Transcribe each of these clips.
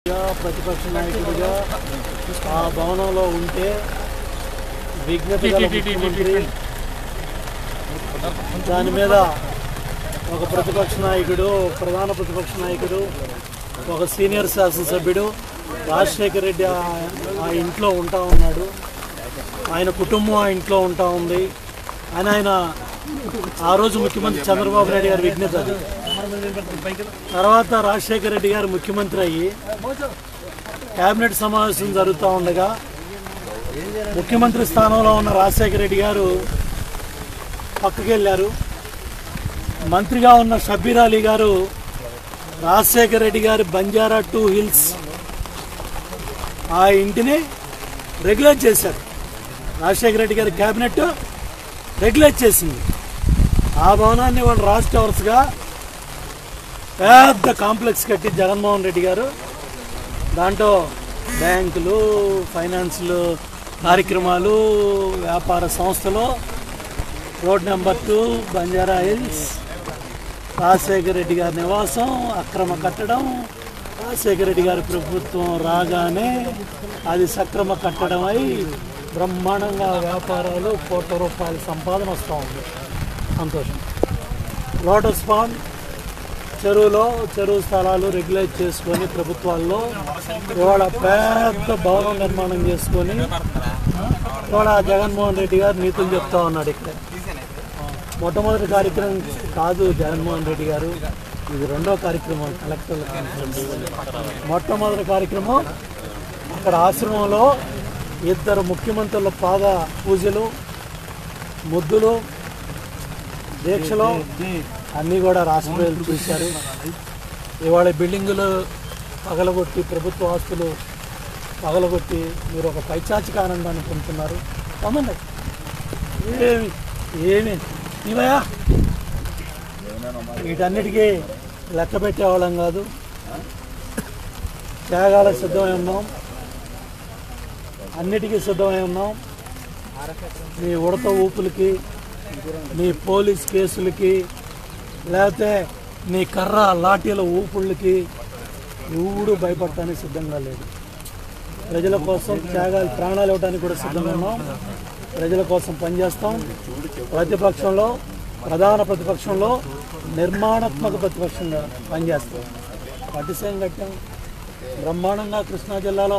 ప్రతిపక్ష నాయకుడిగా ఆ భవనంలో ఉంటే విజ్ఞత గల ముఖ్యమంత్రి దాని మీద ఒక ప్రతిపక్ష నాయకుడు, ప్రధాన ప్రతిపక్ష నాయకుడు, ఒక సీనియర్ శాసనసభ్యుడు రాజశేఖర రెడ్డి ఆ ఇంట్లో ఉంటా ఉన్నాడు. ఆయన కుటుంబం ఆ ఇంట్లో ఉంటా ఉంది. ఆయన ఆ రోజు ముఖ్యమంత్రి చంద్రబాబు నాయుడు గారి విజ్ఞత అది. తర్వాత రాజశేఖర రెడ్డి గారు ముఖ్యమంత్రి అయ్యి కేబినెట్ సమావేశం జరుగుతూ ఉండగా ముఖ్యమంత్రి స్థానంలో ఉన్న రాజశేఖర రెడ్డి గారు పక్కకి వెళ్ళారు. మంత్రిగా ఉన్న షబ్బీర్ అలీ గారు రాజశేఖర రెడ్డి గారి బంజారా 2 హిల్స్ ఆ ఇంటిని రెగ్యులేట్ చేశారు. రాజశేఖర రెడ్డి గారి కేబినెట్ రెగ్యులేట్ చేసింది. ఆ భవనాన్ని వాళ్ళు రాజ్ టవర్స్గా పెద్ద కాంప్లెక్స్ కట్టి జగన్మోహన్ రెడ్డి గారు దాంట్లో బ్యాంకులు, ఫైనాన్షియల్ కార్యక్రమాలు, వ్యాపార సంస్థలు, road number 2 Banjara hills, Rajasekhara Reddy గారి నివాసం అక్రమ కట్టడం. రాజశేఖర రెడ్డి గారి ప్రభుత్వం రాగానే అది సక్రమ కట్టడం అయి బ్రహ్మాండంగా వ్యాపారాలు, కోట్ల రూపాయల సంపాదన వస్తూ ఉంది. సంతోషం. లోటస్ పాండ్ చెరువు స్థలాలు రెగ్యులేట్ చేసుకొని ప్రభుత్వాల్లో ఇవాళ పెద్ద భవనం నిర్మాణం చేసుకొని ఇవాళ జగన్మోహన్ రెడ్డి గారు నీతులు చెప్తా ఉన్నాడు. ఇక్కడ మొట్టమొదటి కార్యక్రమం కాదు జగన్మోహన్ రెడ్డి గారు, ఇది రెండో కార్యక్రమం కలెక్టర్ల కాన్ఫరెన్స్. మొట్టమొదటి కార్యక్రమం అక్కడ ఆశ్రమంలో 2 ముఖ్యమంత్రుల పాద పూజలు, ముద్దులు, దీక్షలు అన్నీ కూడా రాష్ట్ర ప్రజలు చూశారు. ఇవాళ బిల్డింగులు పగలగొట్టి, ప్రభుత్వ ఆస్తులు పగలగొట్టి మీరు ఒక పైచాచిక ఆనందాన్ని పొందుతున్నారు. కమండి ఏమి ఇవయా వీటన్నిటికీ లెక్క పెట్టేవాళ్ళం కాదు. త్యాగాలకు సిద్ధమై ఉన్నాం, అన్నిటికీ సిద్ధమై ఉన్నాం. మీ ఉడత ఊపులకి, మీ పోలీస్ కేసులకి, లేకపోతే నీ కర్ర లాఠీల ఊపుళ్ళకి ఎవడు భయపడటానికి సిద్ధంగా లేదు. ప్రజల కోసం త్యాగాలు, ప్రాణాలు ఇవ్వడానికి కూడా సిద్ధంగా ఉన్నాం. ప్రజల కోసం పనిచేస్తాం. ప్రతిపక్షంలో, ప్రధాన ప్రతిపక్షంలో నిర్మాణాత్మక ప్రతిపక్షంగా పనిచేస్తాం. పట్టిసీమ కట్టాం బ్రహ్మాండంగా. కృష్ణా జిల్లాలో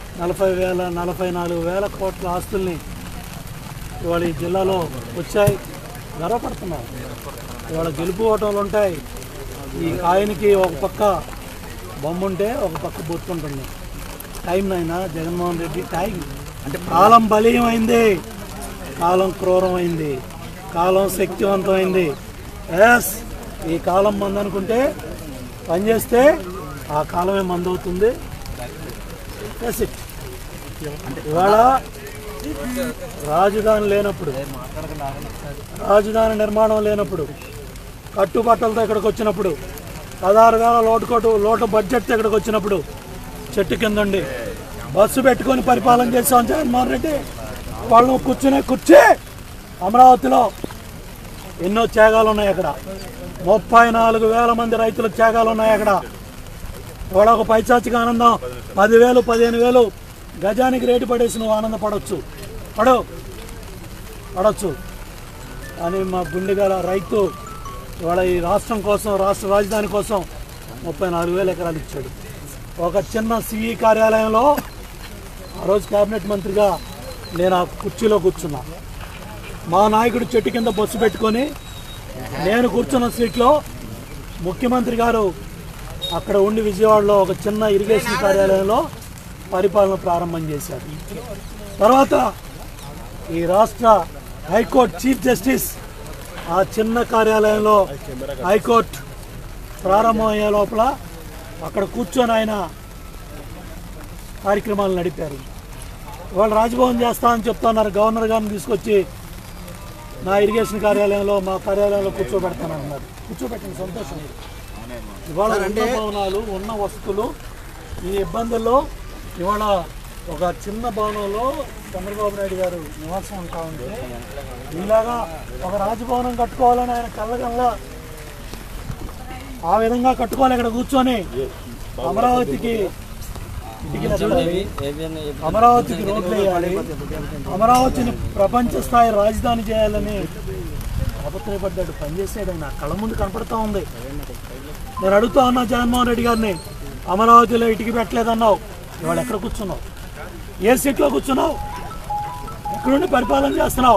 44,000 కోట్ల ఆస్తుల్ని ఇవాళ ఈ జిల్లాలో వచ్చాయి. గర్వపడుతున్నాం. ఇవాళ గెలుపు ఓటములు ఉంటాయి. ఈ ఆయనకి ఒక పక్క బొమ్మ ఉంటే ఒక పక్క బొత్తుంటుంది. టైం అయినా జగన్మోహన్ రెడ్డి టైం అంటే కాలం బలీయమైంది, కాలం క్రూరమైంది, కాలం శక్తివంతమైంది. ఎస్, ఈ కాలం మందనుకుంటే పనిచేస్తే ఆ కాలమే మందవుతుంది. ఇవాళ రాజధాని లేనప్పుడు, రాజధాని నిర్మాణం లేనప్పుడు, కట్టుబట్టలతో ఇక్కడికి వచ్చినప్పుడు, 16,000 లోటు బడ్జెట్తో ఇక్కడికి వచ్చినప్పుడు చెట్టు కిందండి బస్సు పెట్టుకొని పరిపాలన చేసాం జగన్మోహన్ రెడ్డి. వాళ్ళు కూర్చునే కుర్చీ అమరావతిలో ఎన్నో త్యాగాలు ఉన్నాయి. అక్కడ 34,000 మంది రైతుల త్యాగాలు ఉన్నాయి. అక్కడ ఇవాళ ఒక పైచాచిక ఆనందం 10,000, 15,000 గజానికి రేటు పడేసి నువ్వు ఆనందపడవచ్చు, పడవచ్చు. కానీ మా గుండెగల రైతు ఇవాళ ఈ రాష్ట్రం కోసం, రాష్ట్ర రాజధాని కోసం 34,000 ఎకరాలు ఇచ్చాడు. ఒక చిన్న సిఈ కార్యాలయంలో ఆ రోజు కేబినెట్ మంత్రిగా నేను ఆ కుర్చీలో కూర్చున్నా. మా నాయకుడు చెట్టు కింద బస్సు పెట్టుకొని నేను కూర్చున్న సీట్లో ముఖ్యమంత్రి గారు అక్కడ ఉండి విజయవాడలో ఒక చిన్న ఇరిగేషన్ కార్యాలయంలో పరిపాలన ప్రారంభం చేశారు. తర్వాత ఈ రాష్ట్ర హైకోర్టు చీఫ్ జస్టిస్ ఆ చిన్న కార్యాలయంలో హైకోర్టు ప్రారంభం అయ్యే లోపల అక్కడ కూర్చొని ఆయన కార్యక్రమాలు నడిపారు. వాళ్ళు రాజ్భవన్ చేస్తామని చెప్తున్నారు. గవర్నర్ గారిని తీసుకొచ్చి నా ఇరిగేషన్ కార్యాలయంలో, మా కార్యాలయంలో కూర్చోబెడతానన్నారు. కూర్చోబెట్టిన సంతోషం. ఇవాళ ఉన్న భవనాలు, ఉన్న వసతులు, ఈ ఇబ్బందుల్లో ఇవాళ ఒక చిన్న భవనంలో చంద్రబాబు నాయుడు గారు నివాసం ఉంటా ఉంటే ఇలాగా ఒక రాజభవనం కట్టుకోవాలని ఆయన కళ్ళగల్లా ఆ విధంగా కట్టుకోవాలి. ఇక్కడ కూర్చొని అమరావతికి అమరావతికి రోడ్లు వేయాలి, అమరావతిని ప్రపంచ స్థాయి రాజధాని చేయాలని అబద్ధపడ్డాడు. పనిచేసాడు, ఆయన కళ్ళ ముందు కనపడుతూ ఉంది. నేను అడుగుతా ఉన్నా జగన్మోహన్ రెడ్డి గారిని, అమరావతిలో ఇటుకి పెట్టలేదన్నావు, ఇవాళ ఎక్కడ కూర్చున్నావు? ఏ సీట్లో కూర్చున్నావు? ఎక్కడుండి పరిపాలన చేస్తున్నావు?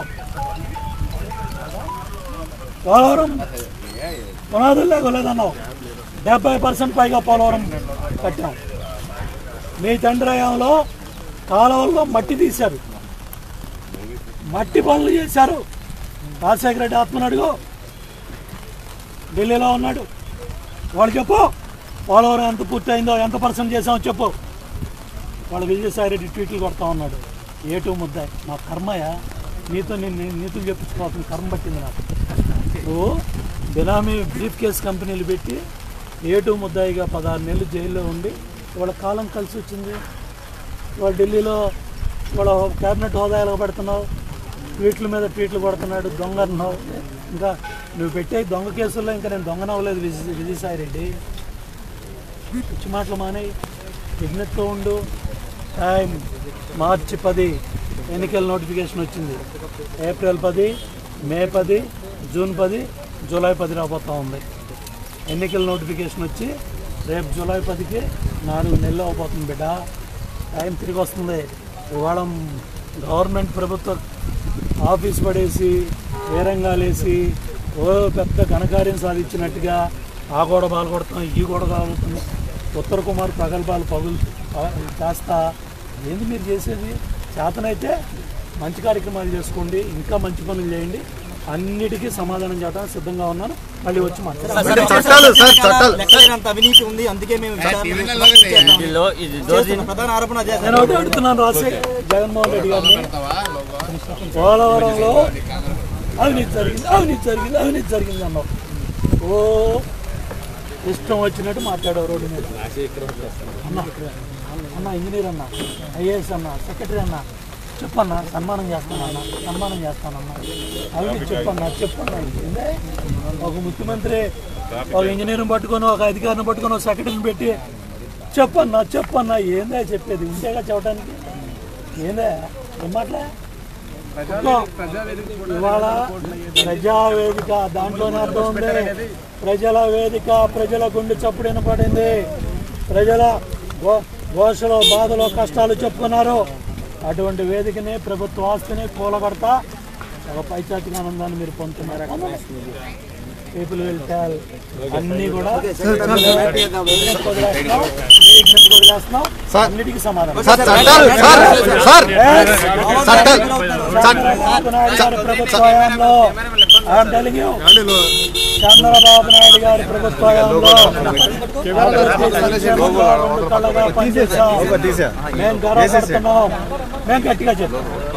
పోలవరం పునాదులు లేకోలేదన్నావు, 70% పైగా పోలవరం కట్టాం. మీ తండ్రి హయాంలో కాలువల్లో మట్టి తీశారు, మట్టి పనులు చేశారు. రాజశేఖర రెడ్డి ఆత్మను అడుగు, ఢిల్లీలో ఉన్నాడు, వాళ్ళు చెప్పు పోలవరం ఎంత పూర్తయిందో, ఎంత % చేసామో చెప్పు. వాళ్ళు విజయసాయి రెడ్డి ట్వీట్లు కొడతా ఉన్నాడు. ఏటూ ముద్దాయి నా కర్మయా, నీతో నేను నీతులు చెప్పించుకోవాల్సిన కర్మ పట్టింది నాకు. నువ్వు బినామీ బ్రీఫ్ కేస్ కంపెనీలు పెట్టి ఏటూ ముద్దాయిగా 16 నెలలు జైల్లో ఉండి వాళ్ళ కాలం కలిసి వచ్చింది. వాళ్ళ ఢిల్లీలో వాళ్ళ క్యాబినెట్ హోదా ఎలగబెడుతున్నావు, ట్వీట్ల మీద ట్వీట్లు కొడుతున్నాడు, దొంగ అన్నావు. ఇంకా నువ్వు పెట్టే దొంగ కేసుల్లో ఇంకా నేను దొంగనవ్వలేదు విజయసాయి రెడ్డి. పిచ్చి మాటలు మానేయి, విజ్ఞతతో ఉండు. టైం మార్చి 10 ఎన్నికల నోటిఫికేషన్ వచ్చింది. ఏప్రిల్ 10, మే 10, జూన్ 10, జూలై 10 రాబోతూ ఉంది. ఎన్నికల నోటిఫికేషన్ వచ్చి రేపు జూలై 10కి 4 నెలలు అవబోతుంది బిడ్డ. టైం తిరిగి వస్తుంది. ఇవాళ గవర్నమెంట్ ప్రభుత్వ ఆఫీస్ పడేసి వేరంగాలేసి ఓ పెద్ద ఘనకార్యం సాధించినట్టుగా ఆ గోడ బాలు కొడతాం, ఈ గోడ కాలుతుంది, ఉత్తర కుమార్ ప్రగల్భాలు చేస్తా. ఏంది మీరు చేసేది? చేతనైతే మంచి కార్యక్రమాలు చేసుకోండి, ఇంకా మంచి పనులు చేయండి, అన్నిటికీ సమాధానం చేయడానికి సిద్ధంగా ఉన్నాను. మళ్ళీ వచ్చి అవినీతి ఉంది, అందుకే మేము నేను ఒకటి అడుగుతున్నాను జగన్మోహన్ రెడ్డి గారిని, పోలవరంలో అవినీతి జరిగింది అన్నావు. ఓ ఇష్టం వచ్చినట్టు మాట్లాడావు రోడ్డు మీద. అన్న ఇంజనీర్ అన్న, ఐఏఎస్ అన్న, సెక్రటరీ అన్న, చెప్పన్నా సన్మానం చేస్తానన్నా అవినీతి చెప్పన్నా. ఏందే ఒక ముఖ్యమంత్రి ఒక ఇంజనీర్ని పట్టుకొని, ఒక అధికారిని పట్టుకొని, ఒక సెక్రటరీని పెట్టి చెప్పన్నా ఏందే చెప్పేది? ఇంతేగా చెప్పడానికి ఏందే ఏం మాట్లా? ఇవాళ ప్రజావేదిక దాంట్లోనే అర్థం ఉంది. ప్రజల వేదిక, ప్రజల గుండె చప్పుడు వినపడింది, ప్రజల ఘోషలో బాధలో కష్టాలు చెప్పుకున్నారు. అటువంటి వేదికని, ప్రభుత్వ ఆస్తిని కూలగొడతా ఒక పైచాతిక ఆనందాన్ని మీరు పొందుతున్నారు. పీపుల్ విల్ టెల్ అన్నీ కూడా అన్నిటికీ సమాధానం. ప్రభుత్వ హయాంలో చంద్రబాబు నాయుడు గారి ప్రభుత్వ హయాంలో మేము గర్వపడుతున్నాం, మేము గట్టిగా చెప్తాం.